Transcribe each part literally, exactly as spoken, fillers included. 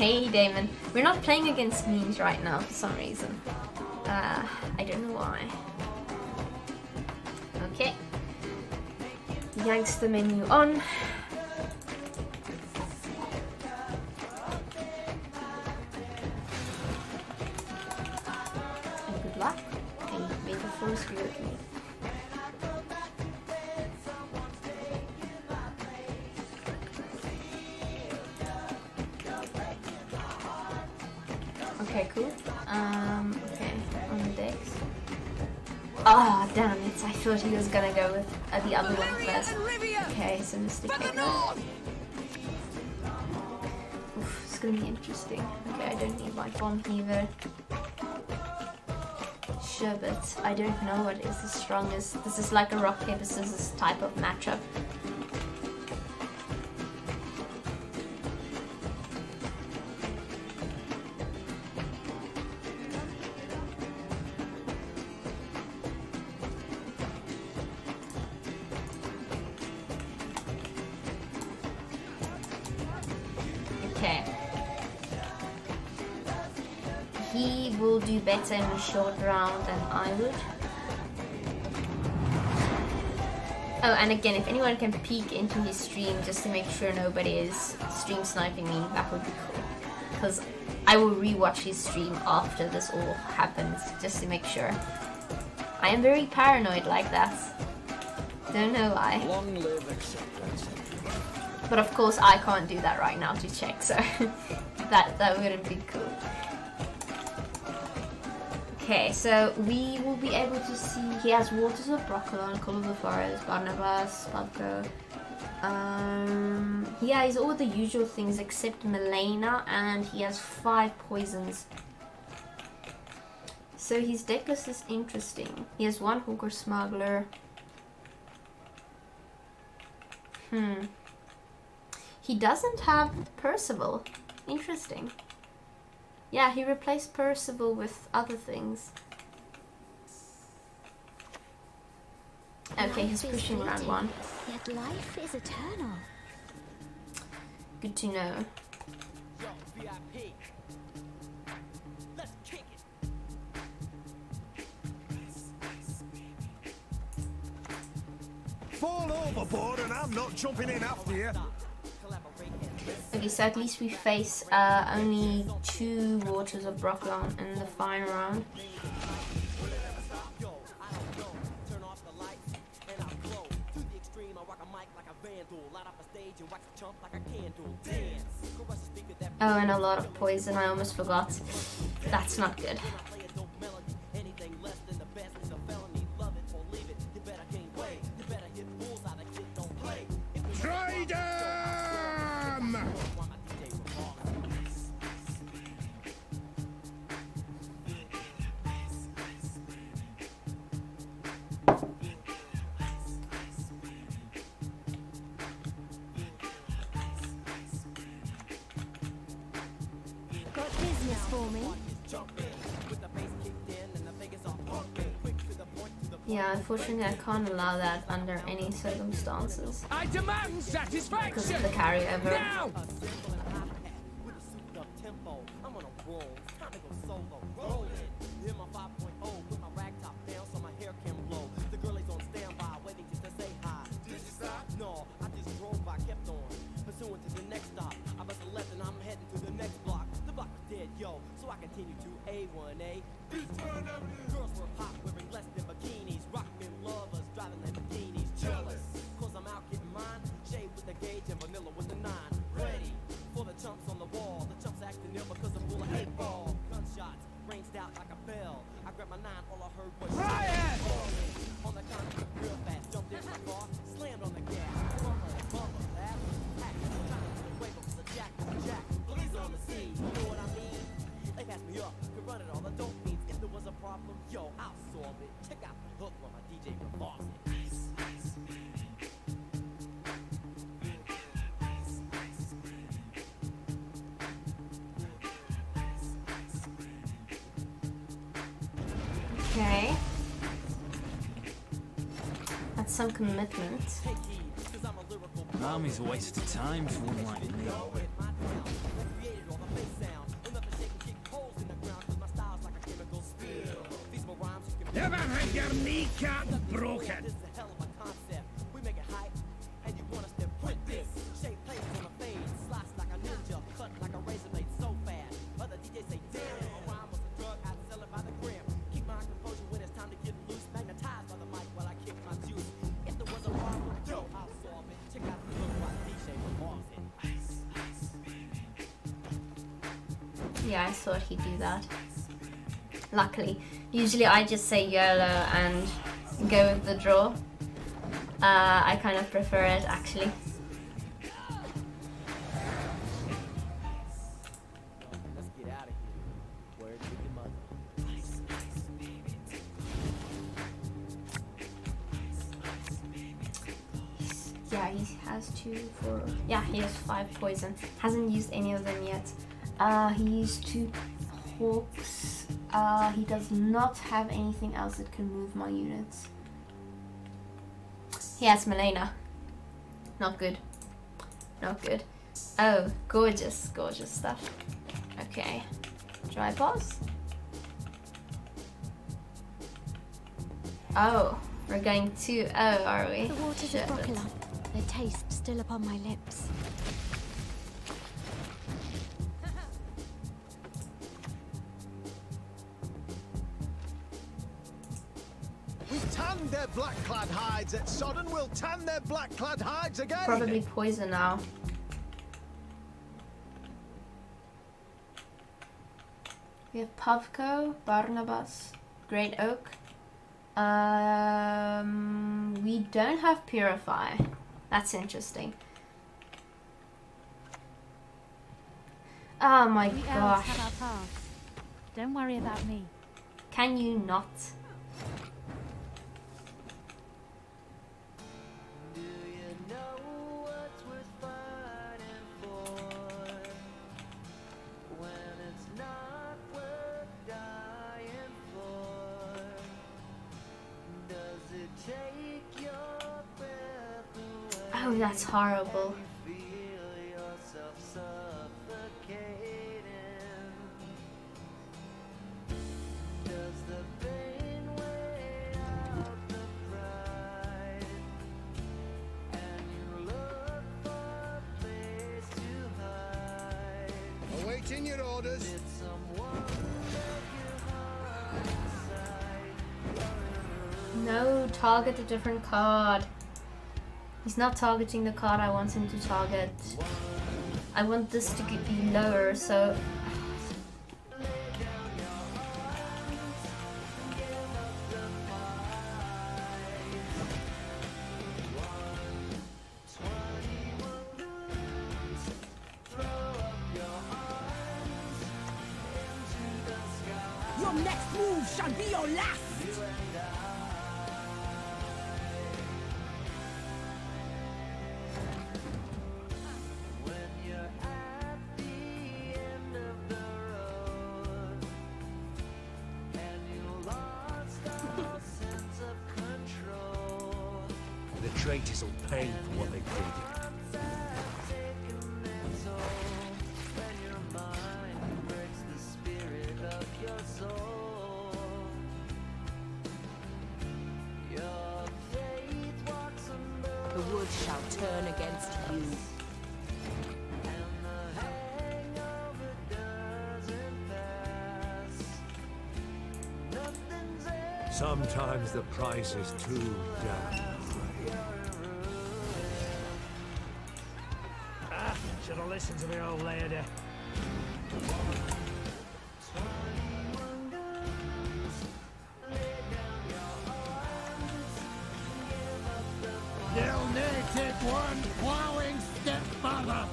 Hey Damon, we're not playing against memes right now for some reason. Uh, I don't know why. Okay. Yangtse menu on. And good luck. And may the force be with me. Okay, cool. Um, okay, on the decks. Ah, oh, damn it. I thought he was gonna go with uh, the other one first. Okay, so Mystic Echo. Oof, it's gonna be interesting. Okay, I don't need my bomb heaver. Sure, but I don't know what is the strongest. This is like a rock, paper, scissors type of matchup. He will do better in a short round than I would. Oh, and again, if anyone can peek into his stream just to make sure nobody is stream sniping me, that would be cool. Because I will rewatch his stream after this all happens, just to make sure. I am very paranoid like that. Don't know why. Long live acceptance. But of course I can't do that right now to check, so that, that wouldn't be cool. Okay, so we will be able to see he has Waters of Broccolon, Call of the Forest, Barnabas, Spalco. Um, he has all the usual things except Melena, and he has five poisons. So his deck list is interesting. He has one Hawker Smuggler. Hmm. He doesn't have Percival. Interesting. Yeah, he replaced Percival with other things. Okay, he's pushing round one. Yet life is eternal. Good to know. Fall overboard and I'm not jumping in after you. Okay, so at least we face uh, only two Waters of Broccolon in the final round. Oh, and a lot of poison, I almost forgot. That's not good. Got business for me? Yeah, unfortunately I can't allow that under any circumstances. I demand satisfaction! Because of the carryover. Now! Okay. That's some commitment. Army's a waste of time for one like me. Never had your kneecap broken. Yeah, I thought he'd do that. Luckily. Usually I just say YOLO and go with the draw. Uh, I kind of prefer it, actually. Yeah, he has two, four... Yeah, he has five poison. Hasn't used any of them yet. Uh, he used two hawks. Uh, he does not have anything else that can move my units. He has Malena. Not good. Not good. Oh, gorgeous, gorgeous stuff. Okay. Dry pause. Oh, we're going to... Oh, are we? The waters Shit. of Broccolon. The taste still upon my lips. Tan their black-clad hides at Sodden, we'll tan their black-clad hides again. Probably poison now. We have Pavko, Barnabas, Great Oak. Um, we don't have Purify. That's interesting. Oh my We elves gosh. have our paths. Don't worry about me. Can you not? Oh, that's horrible. Awaiting your orders. No, target a different card. He's not targeting the card I want him to target. I want this to be lower, so... Your next move shall be your last! The traitors will pay for what they did. The wood shall turn against you. Sometimes the price is too damn high. Ah, should have listened to the old lady. They'll never take one plowing step further.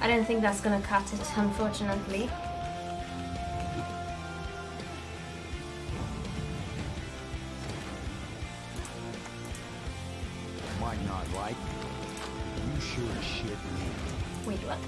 I don't think that's gonna cut it, unfortunately. Might not like you. You sure as shit me. Wait, what?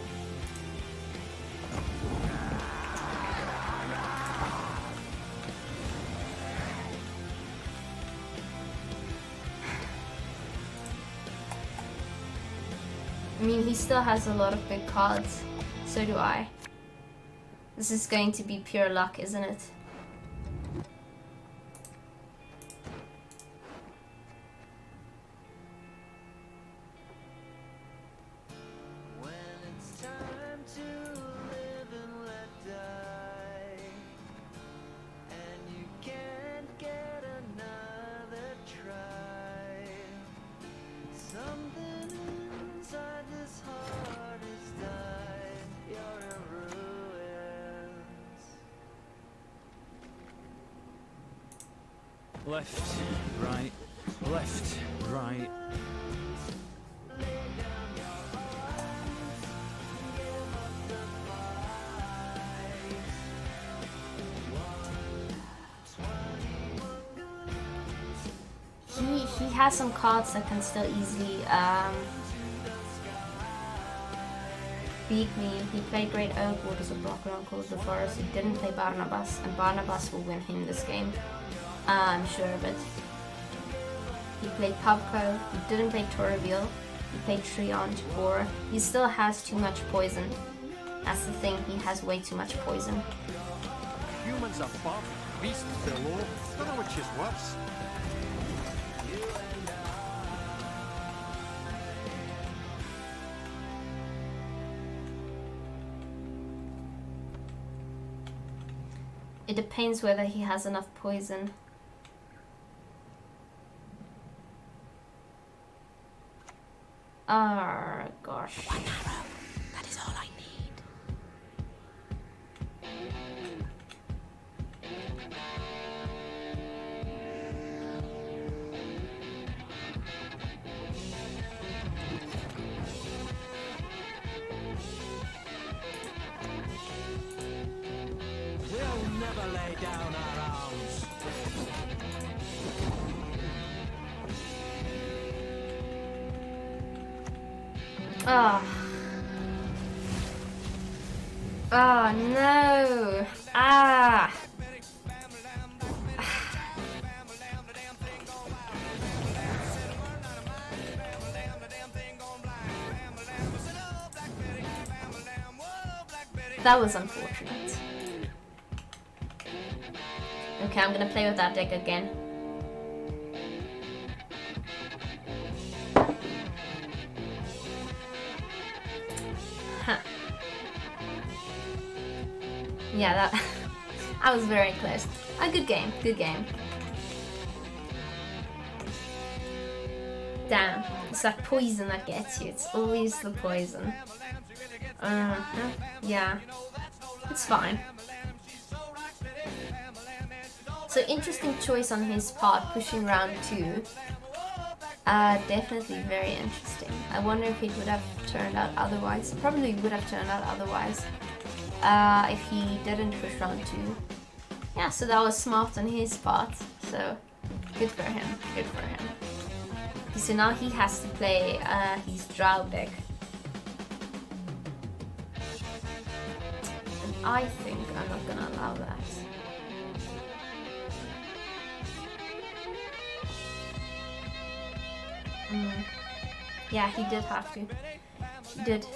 I mean, he still has a lot of big cards. So do I. This is going to be pure luck, isn't it? Left, right, left, right. He he has some cards that can still easily um, beat me. He played Great Oak, what is a blocker on Call of the Forest. He didn't play Barnabas, and Barnabas will win him this game. Uh, I'm sure of it. He played Pubco, he didn't play Torreveal, he played Triant, or he still has too much poison. That's the thing, he has way too much poison. Humans above, beasts below. Don't know which is worse. It depends whether he has enough poison. Oh gosh. One arrow. That is all I need. We'll never lay down our arms. Oh. Oh no. Ah. That was unfortunate. Okay, I'm gonna play with that deck again. Huh. Yeah, that I was very close. A good game, good game. Damn, it's that poison that gets you. It's always the poison. Uh huh. Yeah, it's fine. So interesting choice on his part, pushing round two. Uh, definitely very interesting. I wonder if it would have turned out otherwise. Probably would have turned out otherwise uh, if he didn't push round two. Yeah, so that was smart on his part. So good for him. Good for him. So now he has to play uh, his Drow deck. And I think I'm not gonna allow that. Mm. Yeah, he did have to. He did.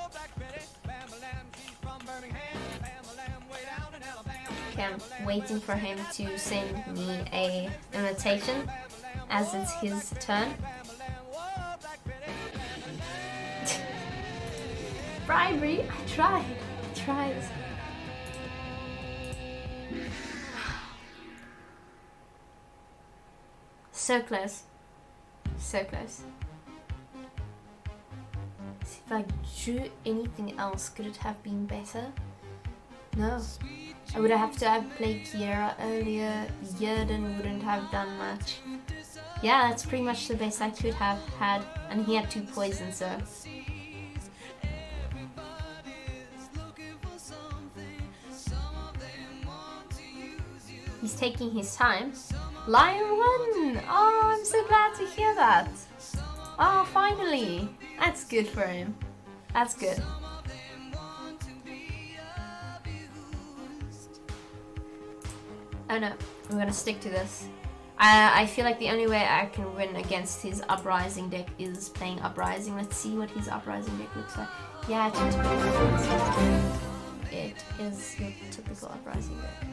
Okay, I'm waiting for him to send me a invitation as it's his turn. Bribery! I tried. I tried. So close. So close. See, if I drew anything else, could it have been better? No. I would have to have played Kiera earlier. Yerden wouldn't have done much. Yeah, that's pretty much the best I could have had. And he had two poisons, so... He's taking his time. Lion won! Oh, I'm so glad to hear that. Oh, finally. That's good for him. That's good. Oh no, I'm gonna stick to this. I, I feel like the only way I can win against his Uprising deck is playing Uprising. Let's see what his Uprising deck looks like. Yeah, it's your typical Uprising. It is your typical Uprising deck.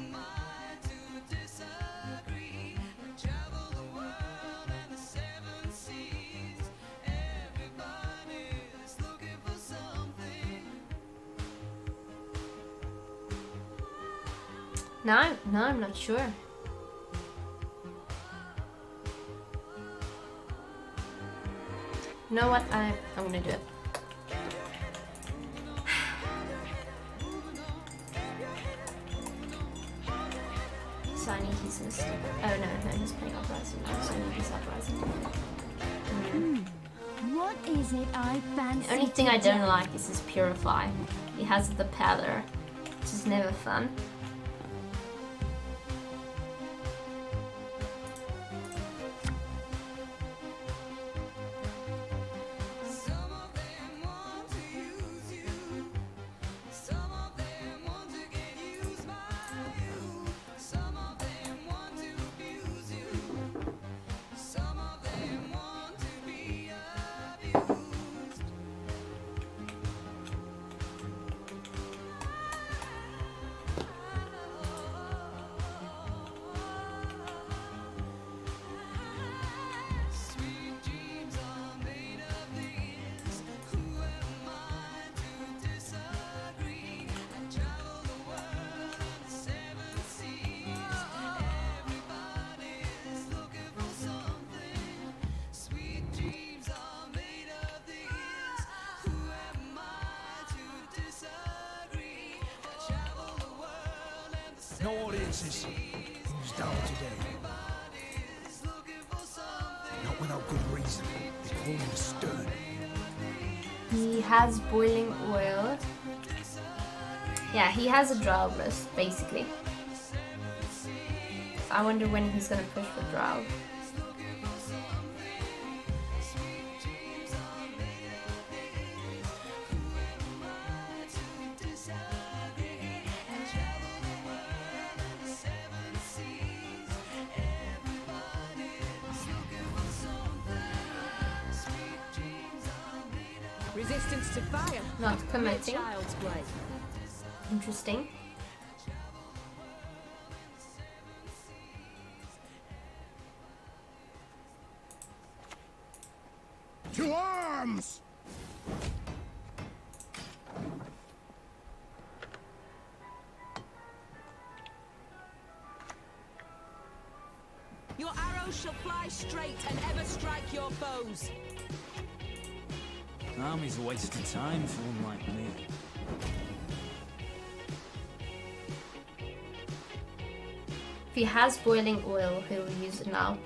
Now, now I'm not sure. You know what? I, I'm gonna do it. So I need his Mystic. Oh no, no, he's playing Uprising now, so I need his Uprising. Mm. What is it I fancy? The only thing I don't like is his Purify. He has the Pallor, which is never fun. No audiences. Who's down today? Not without good reason. They call him stern. He has boiling oil. Yeah, he has a drow list, basically. So I wonder when he's gonna push for drow. Resistance to fire. Not committing. Child's play. Interesting. To arms! Your arrows shall fly straight and ever strike your foes. Army's a waste of time for one like me. If he has boiling oil, he'll use it now.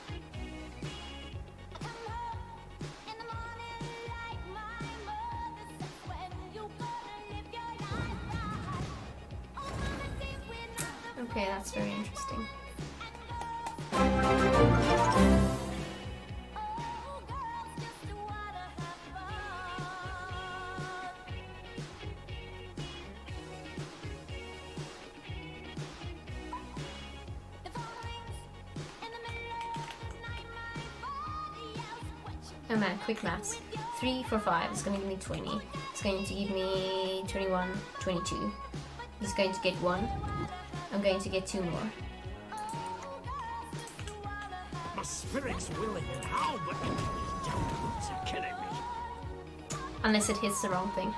Okay, that's very interesting. Oh man, quick maths. three for five is going to give me twenty. It's going to give me twenty-one, twenty-two. He's going to get one. I'm going to get two more. My spirit's willing and how, but it's killing me. Unless it hits the wrong thing.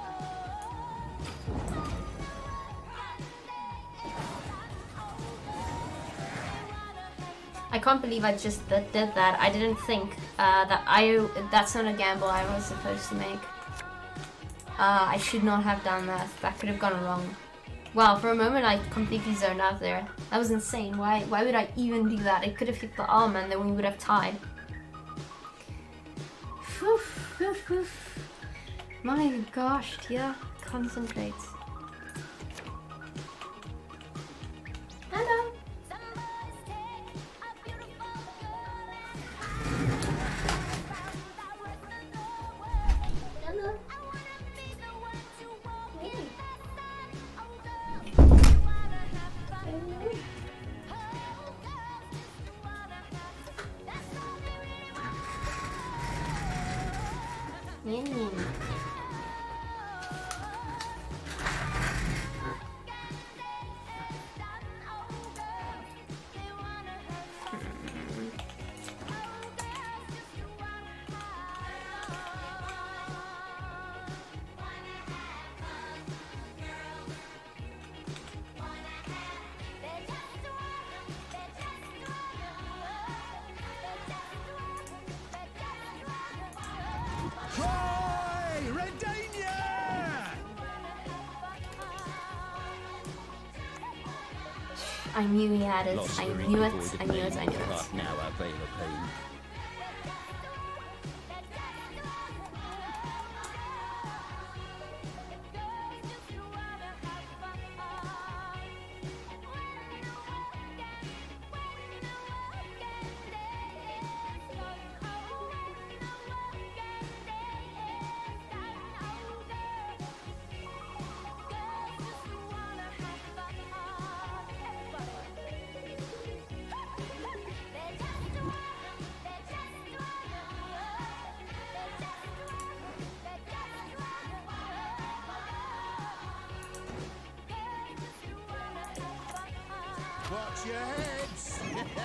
I can't believe I just did that. I didn't think uh, that I. That's not a gamble I was supposed to make. Uh, I should not have done that. That could have gone wrong. Wow, for a moment I completely zoned out there. That was insane. Why? Why would I even do that? It could have hit the arm and then we would have tied. Whew, whew, whew. My gosh, Tia, concentrate. Hello. mean? I knew he had it. I knew it. I knew it. I knew it. Now I feel the pain. Watch your heads!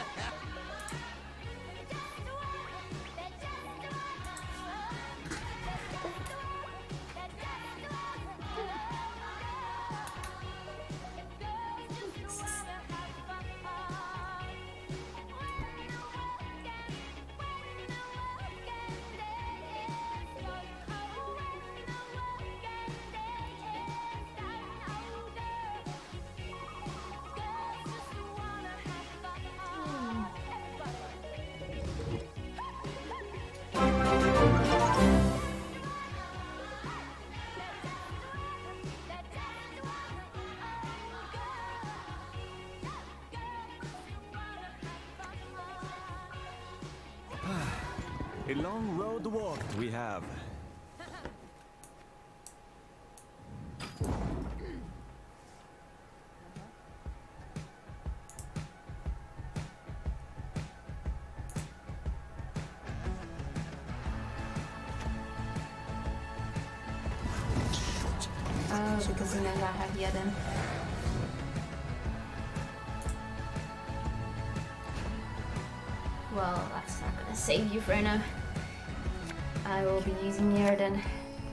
A long road walked we have. Oh, because he knows I have Yeden. Well, that's not gonna save you, Freno. I will be using Yerden.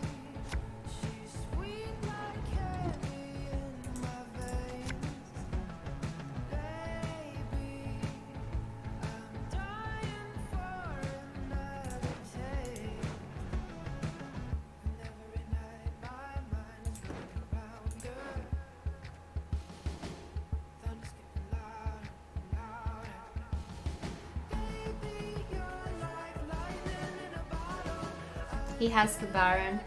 He has the Baron.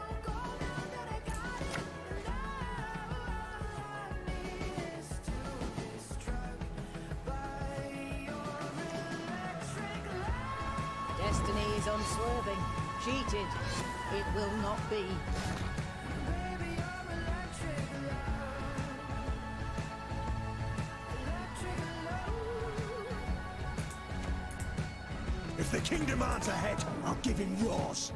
Destiny is unswerving. Cheated. It will not be. If the king demands a head, I'll give him yours.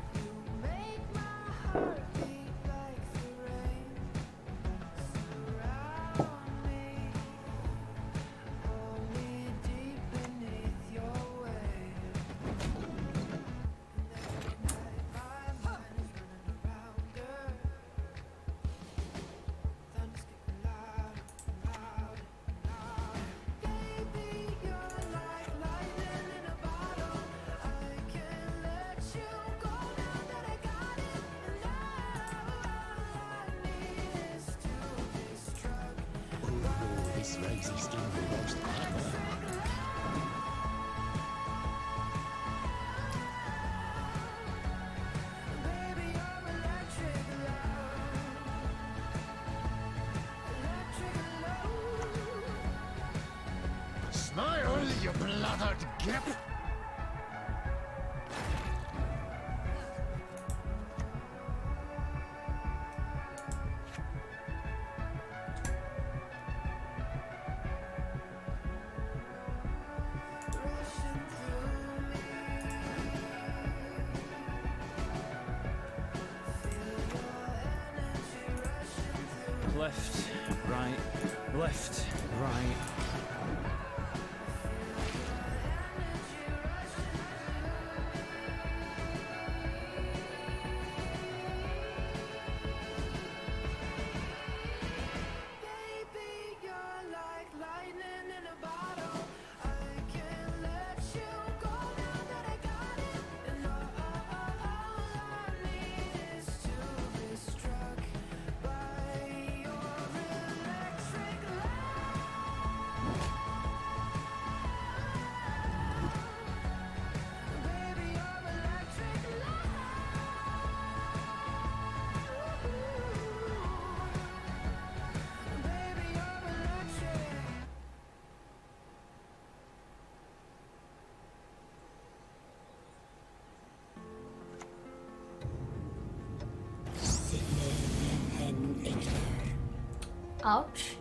Smile, you blooded gip! Left, right, left, right. Ouch.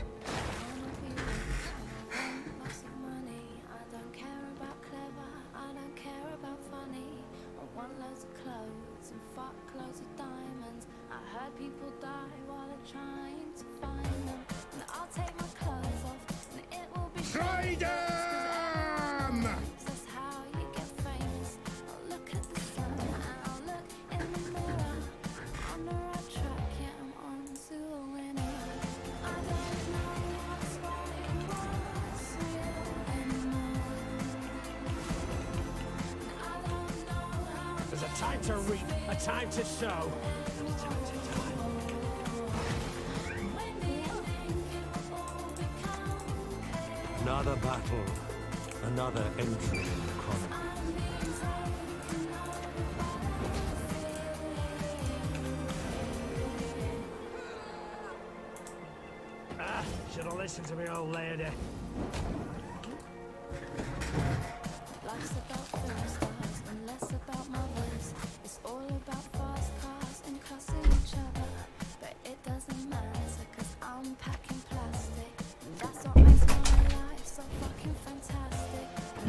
People die while they're trying to find them. And I'll take my clothes off, and it will be freedom. That's how you get famous. I'll look at the sun and I'll look in the mirror. On the right track, yeah, I'm on to a winner. I don't know what's right and what's real anymore. I don't know how. There's a time to reap, a time to sow. Another battle, another entry in the chronicle. Ah, should have listened to me, old lady. Life's about film stars and less about mothers. It's all about fast cars and cussing each other. But it doesn't matter, cause I'm packing plastic. And that's what makes my life so fucking fantastic.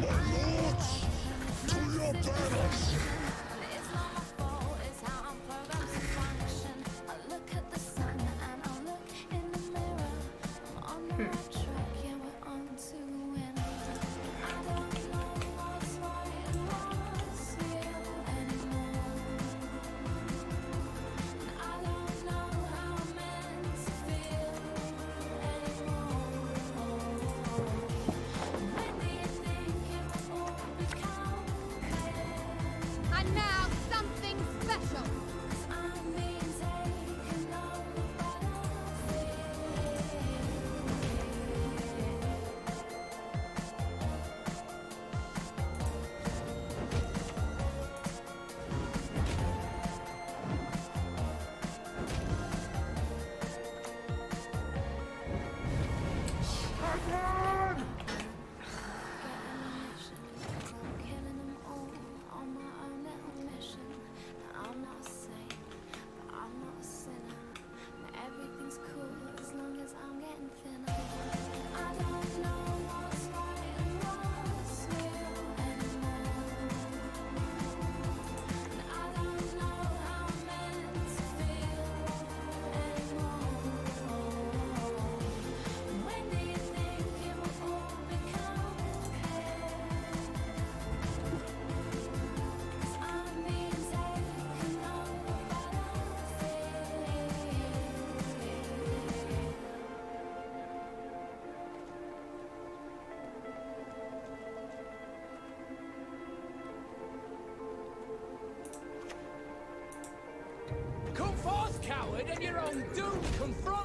To your battles! And it's not my fault, it's how I'm programmed to function. I look at the sun and I look in the mirror. I'm on the right track, yeah, we're on to win. I don't know what's right and what's real anymore. And I don't know how I'm meant to feel anymore. When do you think it will all become clear? And now something special. I'm being taken over by the I'm killing them all on my own little mission. Now, I'm not a saint, but I'm not a sinner. Now, everything's cool as long as I'm getting thinner. I don't know what's right and what's real anymore. And I don't know how I'm meant to feel anymore. When do you think it will all become clear? I'm being taken over by the Come forth, coward, and your own doom confront!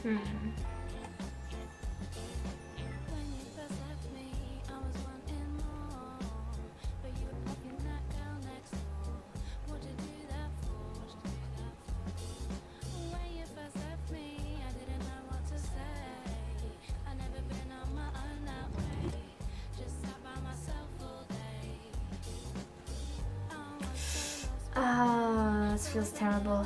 Hmm. Ah, this feels terrible.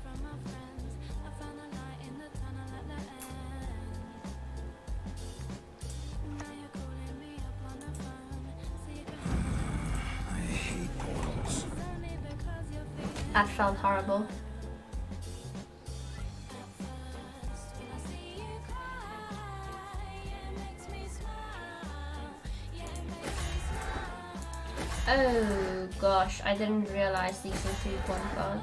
I hate portals. That felt horrible. Oh gosh, I didn't realize these were three point cards.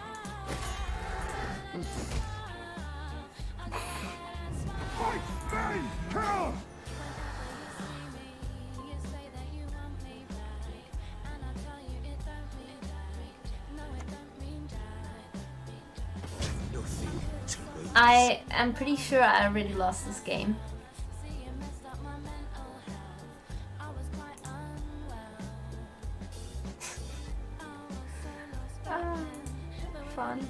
I am pretty sure I already lost this game. Ah, fun.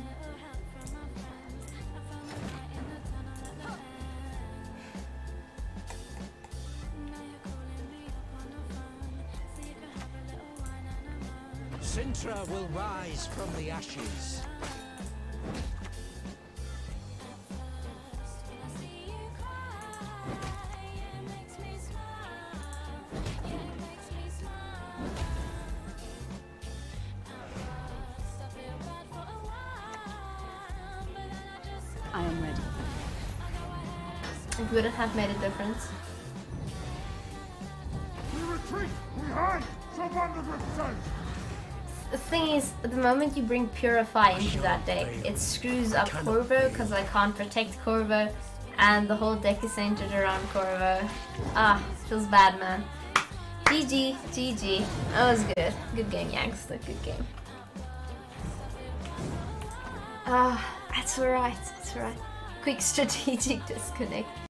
Sintra will rise from the ashes. I am ready. It wouldn't have made a difference. We retreat! We hide! Surrender with sense! The thing is, the moment you bring Purify into that deck, it screws up Corvo because I can't protect Corvo, and the whole deck is centered around Corvo. Ah, feels bad, man. G G, G G. That was good. Good game, Yangtse. Good game. Ah, that's alright. That's alright. Quick strategic disconnect.